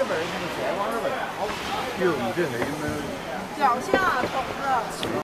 有，你这哪个呢？ 脚下捅的。